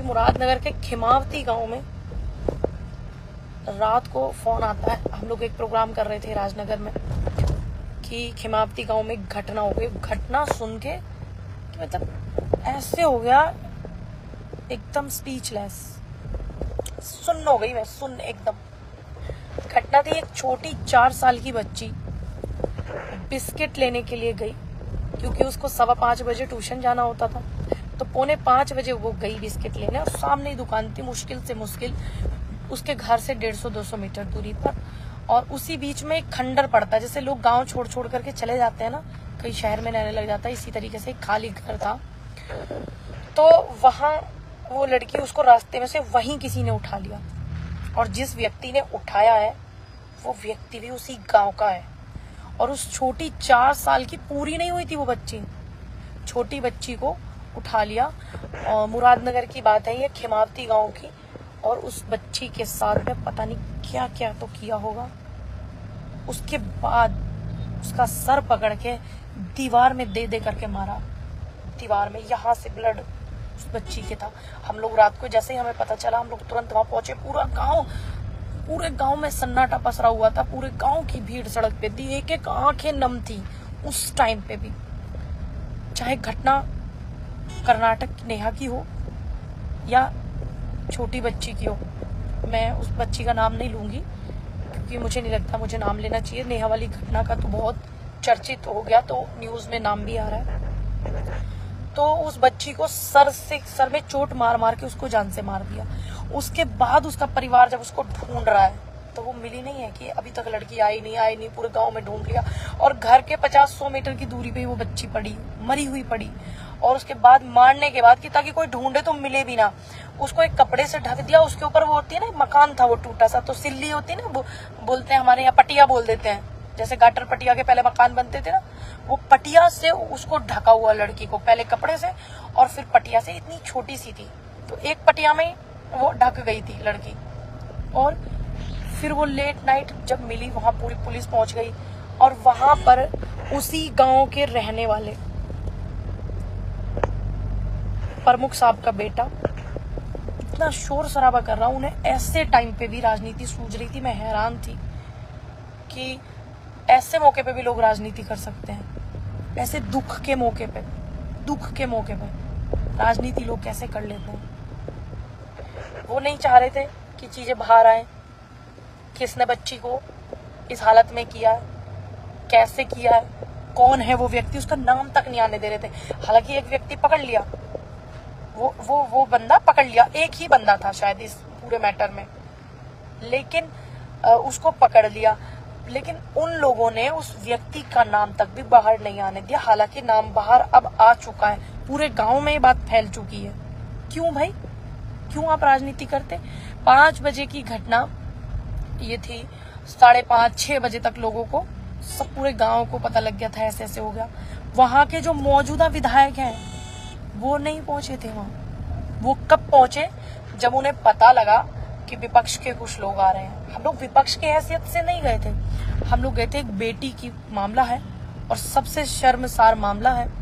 मुरादनगर के खिमावती गांव में रात को फोन आता है। हम लोग एक प्रोग्राम कर रहे थे राजनगर में कि खिमावती गांव में घटना हो गई। घटना सुन के मतलब ऐसे हो गया, एकदम स्पीचलेस, सुन्न हो गई मैं, सुन्न एकदम। घटना थी, एक छोटी 4 साल की बच्ची बिस्किट लेने के लिए गई, क्योंकि उसको 5:15 बजे ट्यूशन जाना होता था। तो 4:45 बजे वो गई बिस्किट लेने, और सामने ही दुकान थी, मुश्किल से मुश्किल उसके घर से 150-200 मीटर दूरी पर। और उसी बीच में एक खंडर पड़ता है, जैसे लोग गांव छोड़ छोड़ करके चले जाते हैं ना, कई शहर में रहने लग जाता है, इसी तरीके से एक खाली घर था। तो वहां वो लड़की, उसको रास्ते में से वहीं किसी ने उठा लिया, और जिस व्यक्ति ने उठाया है वो व्यक्ति भी उसी गांव का है। और उस छोटी 4 साल की, पूरी नहीं हुई थी वो बच्ची, छोटी बच्ची को उठा लिया। मुरादनगर की बात है ये, खिमावती गांव की। और उस बच्ची के साथ में पता नहीं क्या क्या तो किया होगा। उसके बाद उसका सर पकड़ के दीवार में दे दे करके मारा, दीवार में, यहाँ से ब्लड उस बच्ची के था। हम लोग रात को जैसे ही हमें पता चला, हम लोग तुरंत वहां पहुंचे। पूरे गांव में सन्नाटा पसरा हुआ था, पूरे गांव की भीड़ सड़क पे थी, एक एक आंखें नम थी उस टाइम पे भी। चाहे घटना कर्नाटक की नेहा की हो या छोटी बच्ची की हो, मैं उस बच्ची का नाम नहीं लूंगी क्योंकि मुझे नहीं लगता मुझे नाम लेना चाहिए। नेहा वाली घटना का तो बहुत चर्चित हो गया, तो न्यूज में नाम भी आ रहा है। तो उस बच्ची को सर में चोट मार मार के उसको जान से मार दिया। उसके बाद उसका परिवार जब उसको ढूंढ रहा है तो वो मिली नहीं है, कि अभी तक लड़की आई नहीं, पूरे गांव में ढूंढ लिया, और घर के 50-100 मीटर की दूरी पे वो बच्ची पड़ी, मरी हुई पड़ी। और उसके बाद मारने के बाद, कि ताकि कोई ढूंढे तो मिले भी ना, उसको एक कपड़े से ढक दिया। उसके ऊपर वो होती है ना, मकान था वो टूटा सा, तो सिल्ली होती है ना, बोलते हैं हमारे यहाँ, पटिया बोल देते हैं, जैसे गाटर पटिया के पहले मकान बनते थे ना, वो पटिया से उसको ढका हुआ लड़की को, पहले कपड़े से और फिर पटिया से। इतनी छोटी सी थी, तो एक पटिया में वो ढक गई थी लड़की। और फिर वो लेट नाइट जब मिली, वहां पूरी पुलिस पहुंच गई, और वहां पर उसी गांव के रहने वाले प्रमुख साहब का बेटा इतना शोर शराबा कर रहा, उन्हें ऐसे टाइम पे भी राजनीति सूझ रही थी। मैं हैरान थी कि ऐसे मौके पे भी लोग राजनीति कर सकते हैं, ऐसे दुख के मौके पे राजनीति लोग कैसे कर लेते हैं। वो नहीं चाह रहे थे कि चीजें बाहर आए, किसने बच्ची को इस हालत में किया, कैसे किया, कौन है वो व्यक्ति, उसका नाम तक नहीं आने दे रहे थे। हालांकि एक व्यक्ति पकड़ लिया, वो बंदा पकड़ लिया, एक ही बंदा था शायद इस पूरे मैटर में, लेकिन उसको पकड़ लिया। लेकिन उन लोगों ने उस व्यक्ति का नाम तक भी बाहर नहीं आने दिया। हालांकि नाम बाहर अब आ चुका है, पूरे गांव में ये बात फैल चुकी है। क्यों भाई, क्यों आप राजनीति करते? 5 बजे की घटना ये थी, 5:30-6 बजे तक लोगों को, सब पूरे गांव को पता लग गया था ऐसे ऐसे हो गया। वहां के जो मौजूदा विधायक हैं वो नहीं पहुंचे थे वहां। वो कब पहुंचे? जब उन्हें पता लगा कि विपक्ष के कुछ लोग आ रहे हैं। हम लोग विपक्ष के हैसियत से नहीं गए थे, हम लोग गए थे, एक बेटी की मामला है और सबसे शर्मसार मामला है।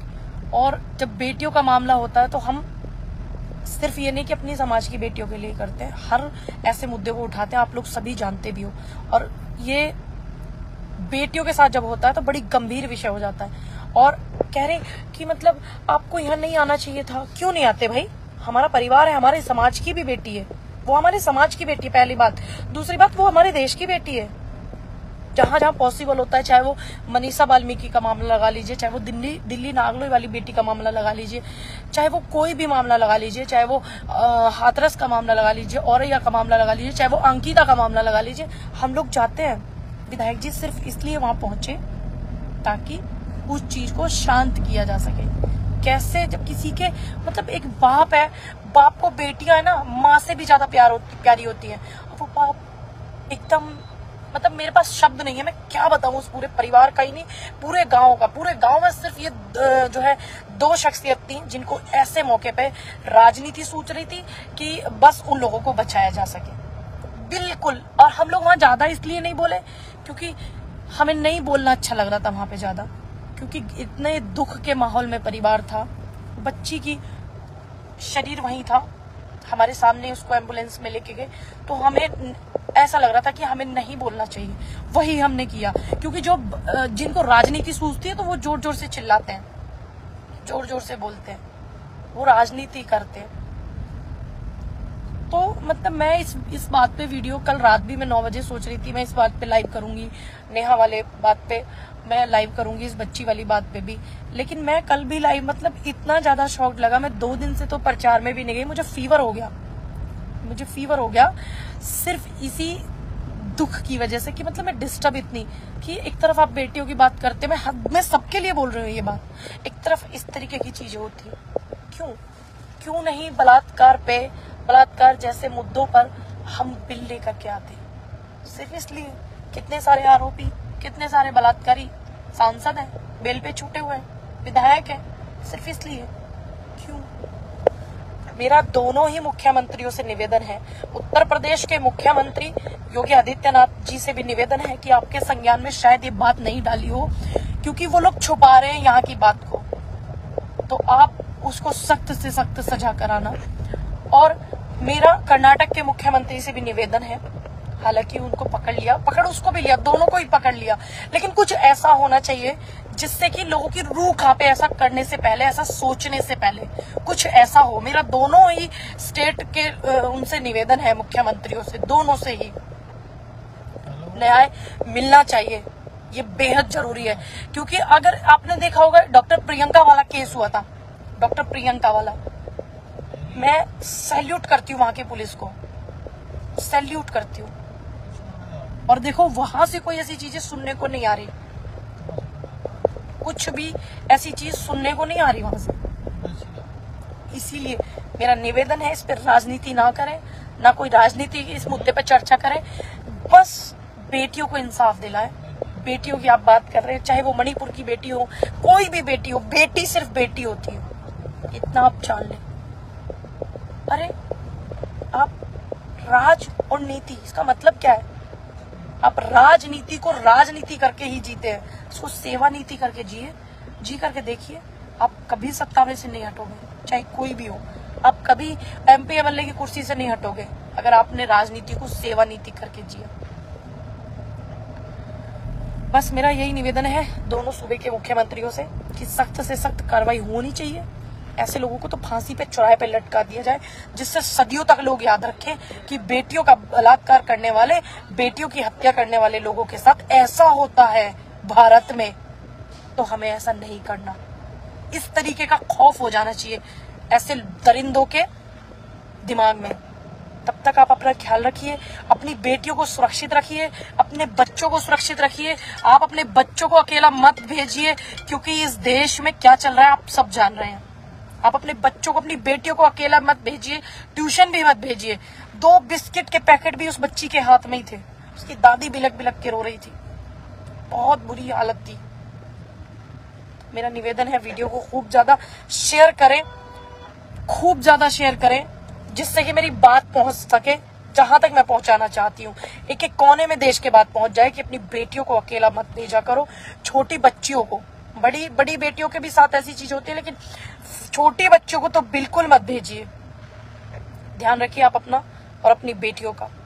और जब बेटियों का मामला होता है तो हम सिर्फ ये नहीं कि अपनी समाज की बेटियों के लिए करते हैं, हर ऐसे मुद्दे को उठाते हैं, आप लोग सभी जानते भी हो। और ये बेटियों के साथ जब होता है तो बड़ी गंभीर विषय हो जाता है। और कह रहे कि मतलब आपको यहाँ नहीं आना चाहिए था। क्यों नहीं आते भाई? हमारा परिवार है, हमारे समाज की भी बेटी है, वो हमारे समाज की बेटी है, पहली बात। दूसरी बात, वो हमारे देश की बेटी है। जहां जहां पॉसिबल होता है, चाहे वो मनीषा वाल्मीकि का मामला लगा लीजिए, चाहे वो दिल्ली नागलोई वाली बेटी का मामला लगा लीजिए, चाहे वो कोई भी मामला लगा लीजिए, चाहे वो हाथरस का मामला लगा लीजिए, औरैया का मामला लगा लीजिए, चाहे वो अंकिता का मामला लगा लीजिए, हम लोग जाते हैं। विधायक जी सिर्फ इसलिए वहां पहुंचे ताकि उस चीज को शांत किया जा सके। कैसे? जब किसी के मतलब एक बाप है, बाप को बेटियां है ना, माँ से भी ज्यादा प्यारी होती है। वो बाप एकदम, मतलब मेरे पास शब्द नहीं है, मैं क्या बताऊं उस पूरे परिवार का ही नहीं, पूरे गांव का। पूरे गांव में सिर्फ ये जो है 2 शख्सियत थी जिनको ऐसे मौके पे राजनीति सूझ रही थी कि बस उन लोगों को बचाया जा सके। बिल्कुल। और हम लोग वहां ज्यादा इसलिए नहीं बोले क्योंकि हमें नहीं बोलना अच्छा लग रहा था वहां पे ज्यादा, क्योंकि इतने दुख के माहौल में परिवार था, बच्ची की शरीर वहीं था, हमारे सामने उसको एम्बुलेंस में लेके गए, तो हमें ऐसा लग रहा था कि हमें नहीं बोलना चाहिए, वही हमने किया। क्योंकि जो जिनको राजनीति सूझती है तो वो जोर जोर से चिल्लाते हैं, जोर जोर से बोलते हैं, वो राजनीति करते हैं। तो मतलब मैं इस बात पे वीडियो कल रात भी मैं 9 बजे सोच रही थी मैं इस बात पे लाइव करूंगी, नेहा वाले बात पे मैं लाइव करूंगी, इस बच्ची वाली बात पे भी। लेकिन मैं कल भी लाइव, मतलब इतना ज्यादा शॉक लगा, मैं 2 दिन से तो प्रचार में भी नहीं गई, मुझे फीवर हो गया सिर्फ इसी दुख की वजह से कि मतलब मैं डिस्टर्ब इतनी कि एक तरफ आप बेटियों की बात करते, मैं सबके लिए बोल रही हूँ ये बात, एक तरफ इस तरीके की चीजें होती। क्यों नहीं बलात्कार जैसे मुद्दों पर हम बिल लेकर के आते, सिर्फ इसलिए। कितने सारे आरोपी, कितने सारे बलात्कारी सांसद हैं, बेल पे छूटे हुए हैं, विधायक हैं, सिर्फ इसलिए। क्यों? मेरा दोनों ही मुख्यमंत्रियों से निवेदन है, उत्तर प्रदेश के मुख्यमंत्री योगी आदित्यनाथ जी से भी निवेदन है कि आपके संज्ञान में शायद ये बात नहीं डाली हो, क्योंकि वो लोग छुपा रहे हैं यहाँ की बात को, तो आप उसको सख्त से सख्त सजा कराना। और मेरा कर्नाटक के मुख्यमंत्री से भी निवेदन है, हालांकि उनको पकड़ उसको भी लिया, दोनों को ही पकड़ लिया, लेकिन कुछ ऐसा होना चाहिए जिससे कि लोगों की रूह कांपे, ऐसा करने से पहले, ऐसा सोचने से पहले कुछ ऐसा हो। मेरा दोनों ही स्टेट के उनसे निवेदन है, मुख्यमंत्रियों से, दोनों से ही न्याय मिलना चाहिए, ये बेहद जरूरी है। क्योंकि अगर आपने देखा होगा डॉक्टर प्रियंका वाला केस हुआ था, डॉक्टर प्रियंका वाला, मैं सैल्यूट करती हूँ वहां की पुलिस को, सैल्यूट करती हूँ। और देखो वहां से कोई ऐसी चीजें सुनने को नहीं आ रही, कुछ भी ऐसी चीज सुनने को नहीं आ रही वहां से। इसीलिए मेरा निवेदन है, इस पर राजनीति ना करें, ना कोई राजनीति इस मुद्दे पर चर्चा करें, बस बेटियों को इंसाफ दिलाएं। बेटियों की आप बात कर रहे हैं, चाहे वो मणिपुर की बेटी हो, कोई भी बेटी हो, बेटी सिर्फ बेटी होती है, इतना आप जान लें। अरे आप राज और नीति, इसका मतलब क्या है? आप राजनीति को राजनीति करके ही जीते हैं, इसको सेवा नीति करके जी करके देखिए, आप कभी सत्ता में से नहीं हटोगे, चाहे कोई भी हो। आप कभी MP MLA की कुर्सी से नहीं हटोगे अगर आपने राजनीति को सेवा नीति करके जिया। बस मेरा यही निवेदन है दोनों सूबे के मुख्यमंत्रियों से कि सख्त से सख्त कार्रवाई होनी चाहिए, ऐसे लोगों को तो फांसी पे, चौराहे पे लटका दिया जाए, जिससे सदियों तक लोग याद रखें कि बेटियों का बलात्कार करने वाले, बेटियों की हत्या करने वाले लोगों के साथ ऐसा होता है भारत में, तो हमें ऐसा नहीं करना। इस तरीके का खौफ हो जाना चाहिए ऐसे दरिंदों के दिमाग में। तब तक आप अपना ख्याल रखिए, अपनी बेटियों को सुरक्षित रखिए, अपने बच्चों को सुरक्षित रखिए। आप अपने बच्चों को अकेला मत भेजिए, क्योंकि इस देश में क्या चल रहा है आप सब जान रहे हैं। आप अपने बच्चों को, अपनी बेटियों को अकेला मत भेजिए, ट्यूशन भी मत भेजिए। 2 बिस्किट के पैकेट भी उस बच्ची के हाथ में ही थे, उसकी दादी बिलक बिलक के रो रही थी, बहुत बुरी हालत थी। मेरा निवेदन है, वीडियो को खूब ज्यादा शेयर करें, खूब ज्यादा शेयर करें, जिससे कि मेरी बात पहुंच सके जहां तक मैं पहुंचाना चाहती हूँ। एक एक कोने में देश के बात पहुंच जाए कि अपनी बेटियों को अकेला मत भेजा करो, छोटी बच्चियों को। बड़ी बेटियों के भी साथ ऐसी चीज होती है, लेकिन छोटी बच्चों को तो बिल्कुल मत भेजिए। ध्यान रखिए आप अपना और अपनी बेटियों का।